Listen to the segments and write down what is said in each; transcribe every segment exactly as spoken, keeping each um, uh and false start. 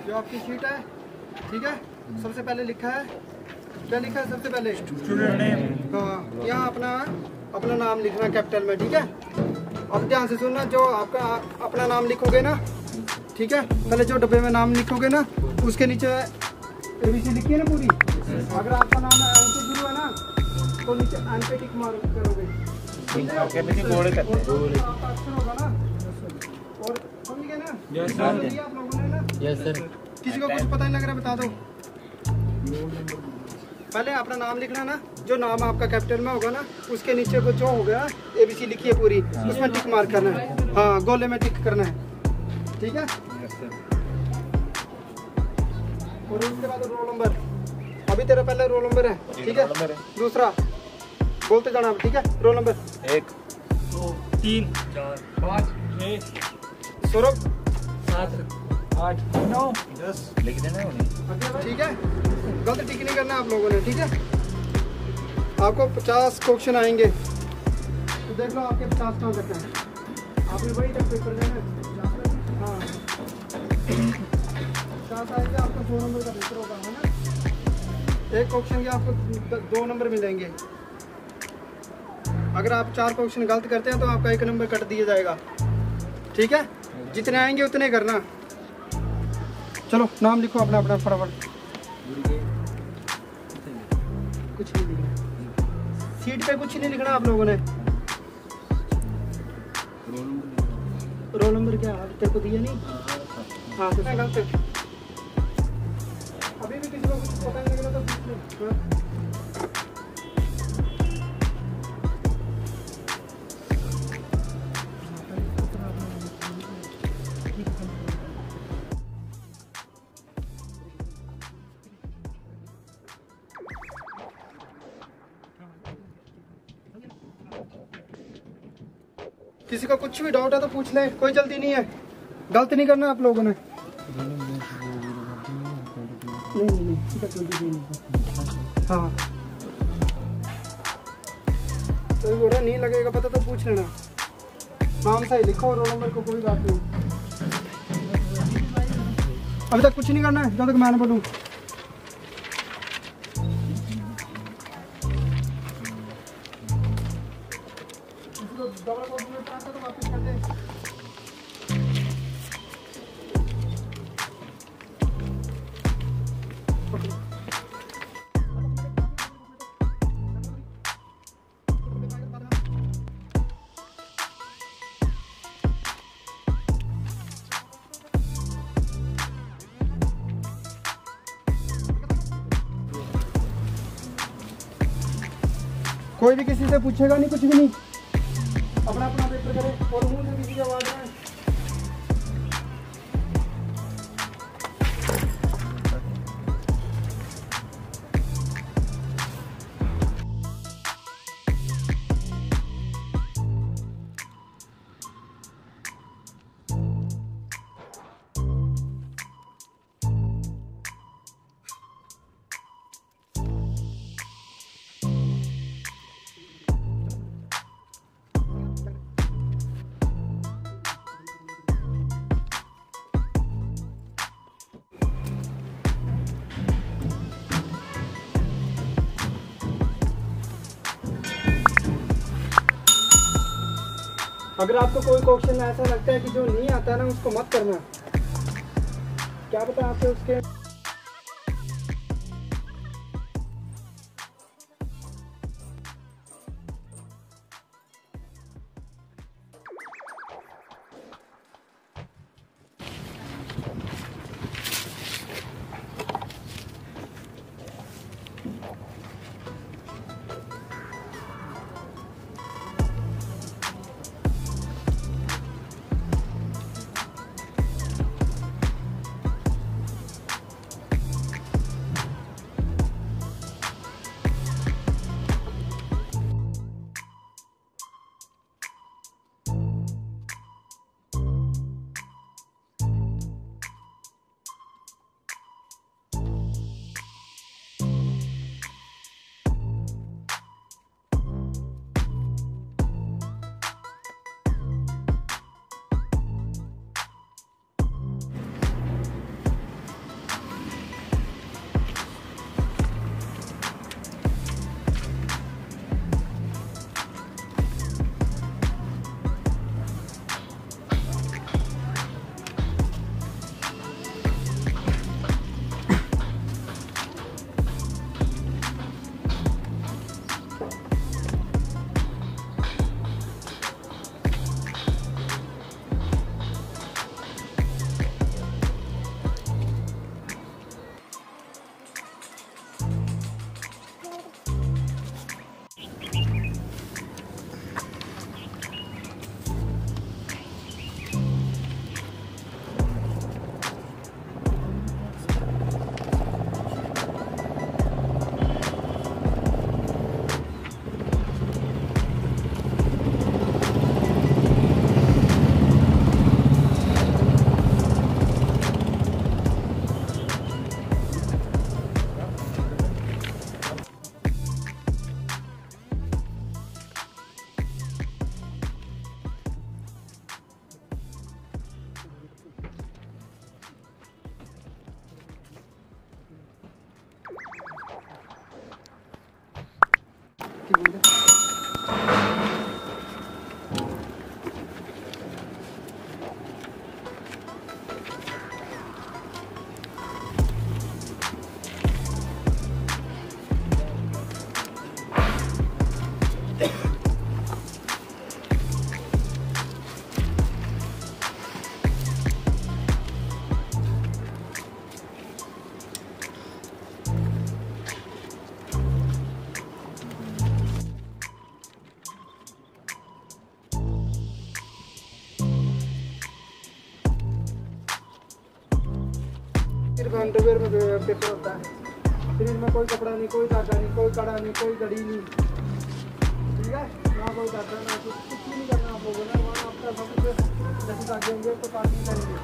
जो आपकी शीट है, ठीक है। सबसे पहले लिखा है, क्या लिखा है सबसे पहले? Student name. हाँ, यहाँ अपना अपना नाम लिखना कैपिटल में, ठीक है। अब ध्यान से सुनना, जो आपका अपना नाम लिखोगे ना, ठीक है, पहले जो डब्बे में नाम लिखोगे ना, उसके नीचे एबीसी लिखी है ना पूरी। अगर आपका नाम एन से शुरू है ना, तो नीचे एन पे टिक मार करोगे, ठीक है। आपका अक्षर होगा ना, और समझ गए ना? Yes sir. आप लोगों ने ना? Yes sir. किसी को कुछ पता नहीं लग रहा, बता दो। पहले अपना नाम लिखना ना, जो नाम आपका कैपिटल में होगा ना, उसके नीचे को जो हो गया एबीसी लिखी है पूरी, उसमें टिक मार्क करना है। हाँ, गोले में टिक करना है, ठीक है। और उसके बाद रोल नंबर, अभी तेरा पहले रोल नंबर है, ठीक है। दूसरा बोलते जाना, ठीक है। रोल नंबर एक, दो, तीन, चार, पाँच, छः, सौरभ सात, आठ, नौ, दस, लिख देना उन्हें, ठीक है। गलत टिक नहीं करना आप लोगों ने, ठीक है। आपको पचास क्वेश्चन आएंगे, तो देख लो आपके पचास कहाँ तक हैं। आपने वही तक पेपर देना। हाँ, पचास आएंगे, आपका सौ नंबर का पेपर होगा, है ना। एक क्वेश्चन के आपको दो नंबर मिलेंगे। अगर आप चार क्वेश्चन गलत करते हैं तो आपका एक नंबर कट दिया जाएगा, ठीक है। जितने आएंगे उतने करना। चलो नाम लिखो अपना अपना फटाफट। कुछ नहीं लिखना, सीट पे कुछ नहीं लिखना आप लोगों ने। रोल नंबर क्या तेरे को दिया नहीं? हाँ, तो गलत। अभी भी किसी को कुछ पता नहीं लगा तो पूछ लो। किसी को कुछ भी डाउट है तो पूछ ले, कोई जल्दी नहीं है। गलत नहीं करना आप लोगों ने। नहीं नहीं नहीं, हाँ, तो बोल रहा नहीं लगेगा पता तो पूछ लेना। नाम सही लिखो, रोल नंबर को कोई बात नहीं। अभी तक कुछ नहीं करना है जब तक मैं बोलूँ। कोई भी किसी से पूछेगा नहीं, कुछ भी नहीं, अपना अपना पेपर करे और मुंह से किसी की आवाज है। अगर आपको कोई क्वेश्चन ऐसा लगता है कि जो नहीं आता है ना, उसको मत करना। क्या पता आपके उसके सिर्फ अंडरवेयर में पेपर होता है। फिर इनमें कोई कपड़ा नहीं, कोई धागा नहीं, कोई कड़ा नहीं, कोई घड़ी नहीं, ठीक है ना, कोई धागा ना कुछ, कुछ भी नहीं करना आप लोगों ने। वहाँ आपका सब कुछ जैसे धागे होंगे तो काट नहीं करेंगे।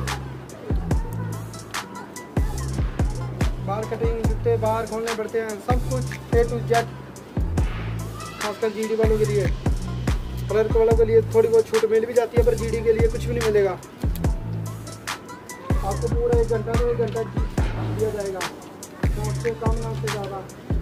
बाहर कटिंग, जूते बाहर खोलने पड़ते हैं, सब कुछ ए टू जेड, खासकर जीडी वालों के लिए। क्लर्क वालों के लिए थोड़ी बहुत छूट मिल भी जाती है, पर जीडी के लिए कुछ भी नहीं मिलेगा। आपको पूरा एक घंटा तो एक घंटा दिया जाएगा, ना उससे कम ना उससे ज़्यादा।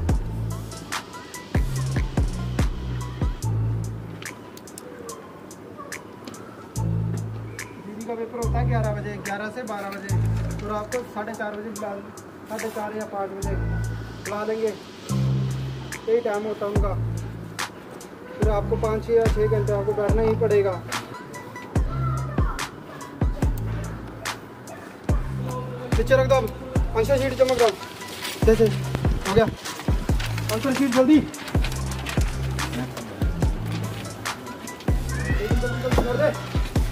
जीडी का पेपर होता है ग्यारह बजे, ग्यारह से बारह बजे, और आपको साढ़े चार बजे बुला साढ़े चार या पाँच बजे बुला लेंगे, यही टाइम होता है उनका। फिर आपको पाँच छः या छः घंटे आपको बैठना ही पड़ेगा। पीछे रख दो अब, आंसर शीट चमक रहा, जैसे हो गया आंसर शीट, जल्दी जल्दी जल्दी कर दे,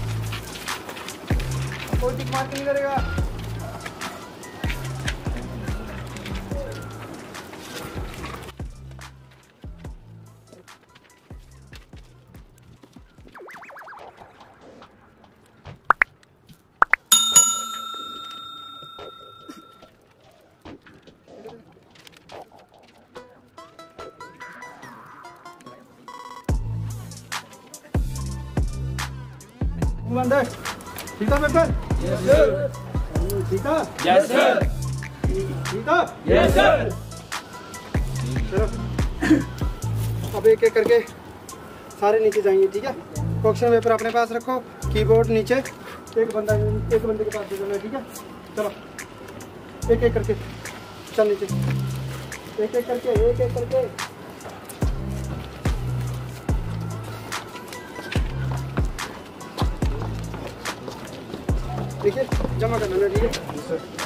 कोई टिक मार्क नहीं करेगा। अंदर ठीक है पेपर? Yes sir. ठीक है? Yes sir. ठीक है? Yes sir. चलो अब एक एक करके सारे नीचे जाएंगे, ठीक है? क्वेश्चन पेपर अपने पास रखो, कीबोर्ड नीचे, एक बंदा एक बंदे के पास दे देना, ठीक है? चलो एक एक करके चल नीचे, एक एक करके एक एक करके देखिए जमा करना है, ठीक है?